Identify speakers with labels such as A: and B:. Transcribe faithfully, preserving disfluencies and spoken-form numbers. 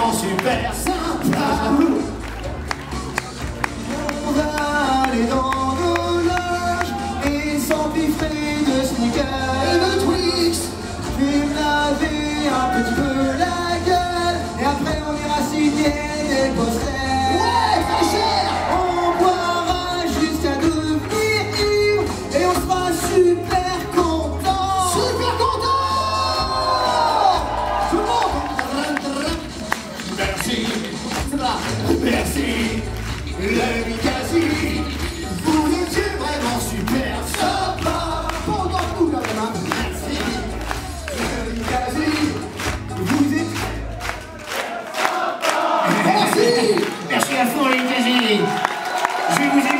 A: vraiment super sympa. On va aller dans nos loges et s'empiffrer de sneakers et de Twix. Je vais me laver un petit peu la gueule et après on ira signer des posters. Ouais, très cher. On boira jusqu'à devenir ivre et on sera super content. Super content. Tout le monde. Merci. Merci. L'ami Quasi. Vous étiez vraiment super sympa. Pendant que nous, quand même. Merci. L'ami Quasi. Vous étiez sympa. Merci. Merci à fond, l'ami Quasi. Je vais vous